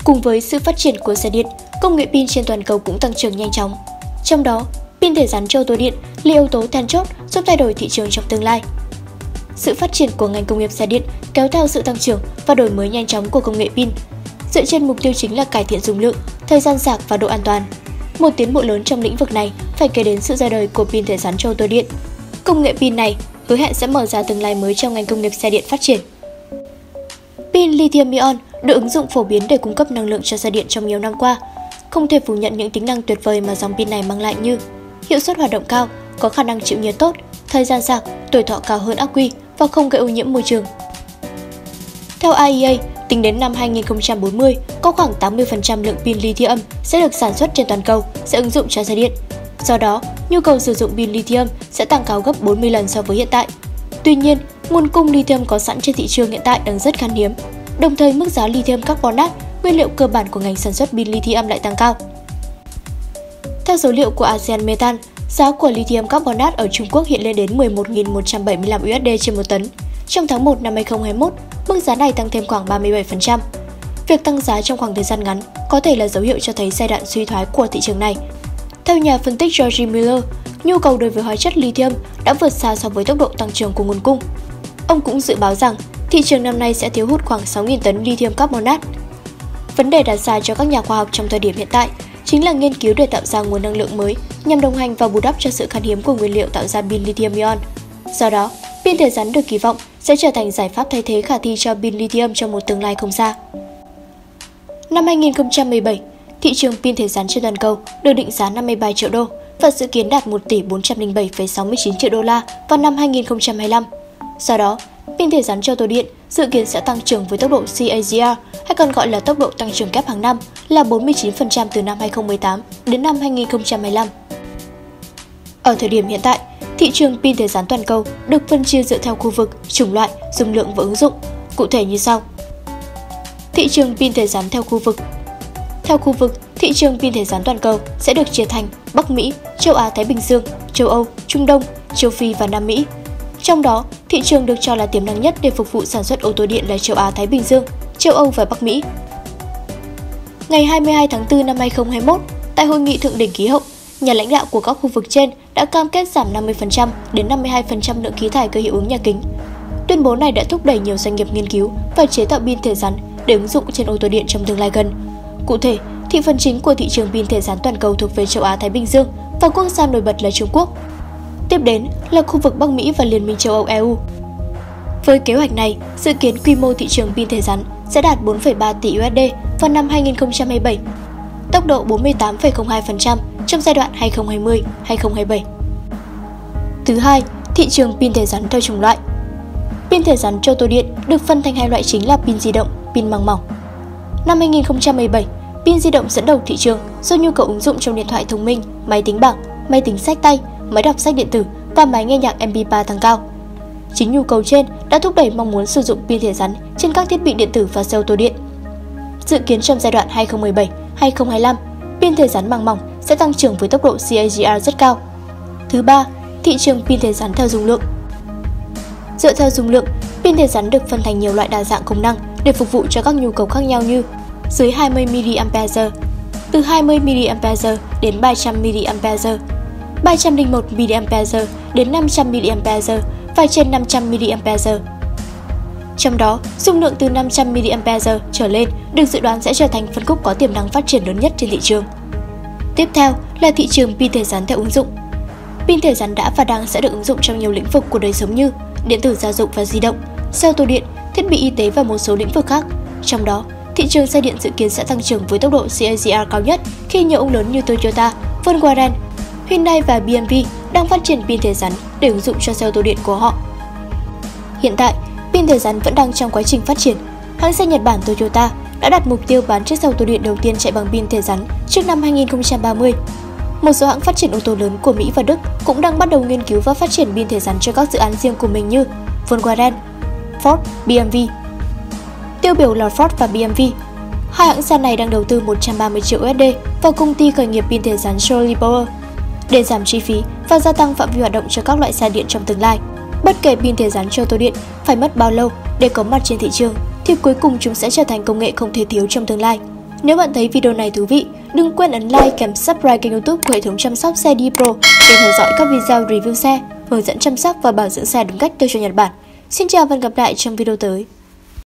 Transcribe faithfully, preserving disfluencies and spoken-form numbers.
Cùng với sự phát triển của xe điện, công nghệ pin trên toàn cầu cũng tăng trưởng nhanh chóng. Trong đó, pin thể rắn cho ô tô điện là yếu tố then chốt giúp thay đổi thị trường trong tương lai. Sự phát triển của ngành công nghiệp xe điện kéo theo sự tăng trưởng và đổi mới nhanh chóng của công nghệ pin, dựa trên mục tiêu chính là cải thiện dung lượng, thời gian sạc và độ an toàn. Một tiến bộ lớn trong lĩnh vực này phải kể đến sự ra đời của pin thể rắn cho ô tô điện. Công nghệ pin này hứa hẹn sẽ mở ra tương lai mới trong ngành công nghiệp xe điện phát triển. Pin lithium-ion được ứng dụng phổ biến để cung cấp năng lượng cho xe điện trong nhiều năm qua. Không thể phủ nhận những tính năng tuyệt vời mà dòng pin này mang lại như hiệu suất hoạt động cao, có khả năng chịu nhiệt tốt, thời gian sạc, tuổi thọ cao hơn ắc quy và không gây ô nhiễm môi trường. Theo i e a, tính đến năm hai nghìn không trăm bốn mươi, có khoảng tám mươi phần trăm lượng pin lithium sẽ được sản xuất trên toàn cầu sẽ ứng dụng cho xe điện. Do đó, nhu cầu sử dụng pin lithium sẽ tăng cao gấp bốn mươi lần so với hiện tại. Tuy nhiên, nguồn cung lithium có sẵn trên thị trường hiện tại đang rất khan hiếm. Đồng thời, mức giá lithium carbonate, nguyên liệu cơ bản của ngành sản xuất pin lithium lại tăng cao. Theo số liệu của ASEAN Metal, giá của lithium carbonate ở Trung Quốc hiện lên đến mười một nghìn một trăm bảy mươi lăm đô la trên một tấn. Trong tháng một năm hai nghìn không trăm hai mươi mốt, mức giá này tăng thêm khoảng ba mươi bảy phần trăm. Việc tăng giá trong khoảng thời gian ngắn có thể là dấu hiệu cho thấy giai đoạn suy thoái của thị trường này. Theo nhà phân tích George Miller, nhu cầu đối với hóa chất lithium đã vượt xa so với tốc độ tăng trưởng của nguồn cung. Ông cũng dự báo rằng thị trường năm nay sẽ thiếu hụt khoảng sáu nghìn tấn lithium carbonate. Vấn đề đặt ra cho các nhà khoa học trong thời điểm hiện tại chính là nghiên cứu để tạo ra nguồn năng lượng mới nhằm đồng hành và bù đắp cho sự khan hiếm của nguyên liệu tạo ra pin lithium-ion. Do đó, pin thể rắn được kỳ vọng sẽ trở thành giải pháp thay thế khả thi cho pin lithium trong một tương lai không xa. Năm hai nghìn không trăm mười bảy, thị trường pin thể rắn trên toàn cầu được định giá năm mươi ba triệu đô và dự kiến đạt một tỷ bốn trăm lẻ bảy phẩy sáu mươi chín triệu đô la vào năm hai nghìn không trăm hai mươi lăm. Do đó, pin thể rắn cho ô tô điện dự kiến sẽ tăng trưởng với tốc độ C A G R, hay còn gọi là tốc độ tăng trưởng kép hàng năm, là bốn mươi chín phần trăm từ năm hai nghìn không trăm mười tám đến năm hai nghìn không trăm hai mươi lăm. Ở thời điểm hiện tại, thị trường pin thể rắn toàn cầu được phân chia dựa theo khu vực, chủng loại, dung lượng và ứng dụng, cụ thể như sau. Thị trường pin thể rắn theo khu vực. Theo khu vực, thị trường pin thể rắn toàn cầu sẽ được chia thành Bắc Mỹ, châu Á Thái Bình Dương, châu Âu, Trung Đông, châu Phi và Nam Mỹ. Trong đó, thị trường được cho là tiềm năng nhất để phục vụ sản xuất ô tô điện là châu Á Thái Bình Dương, châu Âu và Bắc Mỹ. Ngày hai mươi hai tháng tư năm hai nghìn không trăm hai mươi mốt, tại hội nghị thượng đỉnh khí hậu, nhà lãnh đạo của các khu vực trên đã cam kết giảm năm mươi phần trăm đến năm mươi hai phần trăm lượng khí thải gây hiệu ứng nhà kính. Tuyên bố này đã thúc đẩy nhiều doanh nghiệp nghiên cứu và chế tạo pin thể rắn để ứng dụng trên ô tô điện trong tương lai gần. Cụ thể, thị phần chính của thị trường pin thể rắn toàn cầu thuộc về châu Á Thái Bình Dương và quốc gia nổi bật là Trung Quốc. Tiếp đến là khu vực Bắc Mỹ và Liên minh châu Âu E U. Với kế hoạch này, dự kiến quy mô thị trường pin thể rắn sẽ đạt bốn phẩy ba tỷ đô la vào năm hai nghìn không trăm hai mươi bảy, tốc độ bốn mươi tám phẩy không hai phần trăm trong giai đoạn hai nghìn không trăm hai mươi đến hai nghìn không trăm hai mươi bảy. Thứ hai, thị trường pin thể rắn theo chủng loại. Pin thể rắn cho ô tô điện được phân thành hai loại chính là pin di động, pin màng mỏng. Năm hai nghìn không trăm mười bảy, pin di động dẫn đầu thị trường do nhu cầu ứng dụng trong điện thoại thông minh, máy tính bảng, máy tính xách tay, máy đọc sách điện tử và máy nghe nhạc M P ba tăng cao. Chính nhu cầu trên đã thúc đẩy mong muốn sử dụng pin thể rắn trên các thiết bị điện tử và xe ô tô điện. Dự kiến trong giai đoạn hai nghìn không trăm mười bảy đến hai nghìn không trăm hai mươi lăm, pin thể rắn màng mỏng sẽ tăng trưởng với tốc độ C A G R rất cao. Thứ ba, thị trường pin thể rắn theo dung lượng. Dựa theo dung lượng, pin thể rắn được phân thành nhiều loại đa dạng công năng để phục vụ cho các nhu cầu khác nhau như dưới hai mươi mi-li-am-pe-giờ, từ hai mươi mi-li-am-pe-giờ đến ba trăm mi-li-am-pe-giờ, ba trăm lẻ một mi-li-am-pe-giờ đến năm trăm mi-li-am-pe-giờ và trên năm trăm mi-li-am-pe-giờ. Trong đó, dung lượng từ năm trăm mi-li-am-pe-giờ trở lên được dự đoán sẽ trở thành phân khúc có tiềm năng phát triển lớn nhất trên thị trường. Tiếp theo là thị trường pin thể rắn theo ứng dụng. Pin thể rắn đã và đang sẽ được ứng dụng trong nhiều lĩnh vực của đời sống như điện tử gia dụng và di động, xe ô tô điện, thiết bị y tế và một số lĩnh vực khác. Trong đó, thị trường xe điện dự kiến sẽ tăng trưởng với tốc độ C A G R cao nhất khi nhiều ông lớn như Toyota, Volkswagen, Hyundai và B M W đang phát triển pin thể rắn để ứng dụng cho xe ô tô điện của họ. Hiện tại, pin thể rắn vẫn đang trong quá trình phát triển. Hãng xe Nhật Bản Toyota đã đặt mục tiêu bán chiếc xe ô tô điện đầu tiên chạy bằng pin thể rắn trước năm hai nghìn không trăm ba mươi. Một số hãng phát triển ô tô lớn của Mỹ và Đức cũng đang bắt đầu nghiên cứu và phát triển pin thể rắn cho các dự án riêng của mình như Volkswagen, Ford, B M W. Tiêu biểu là Ford và B M W. Hai hãng xe này đang đầu tư một trăm ba mươi triệu đô la vào công ty khởi nghiệp pin thể rắn Solar Power để giảm chi phí và gia tăng phạm vi hoạt động cho các loại xe điện trong tương lai. Bất kể pin thể rắn cho ô tô điện phải mất bao lâu để có mặt trên thị trường, thì cuối cùng chúng sẽ trở thành công nghệ không thể thiếu trong tương lai. Nếu bạn thấy video này thú vị, đừng quên ấn like kèm subscribe kênh YouTube của hệ thống chăm sóc xe đi Pro để theo dõi các video review xe, hướng dẫn chăm sóc và bảo dưỡng xe đúng cách tiêu chuẩn Nhật Bản. Xin chào và hẹn gặp lại trong video tới.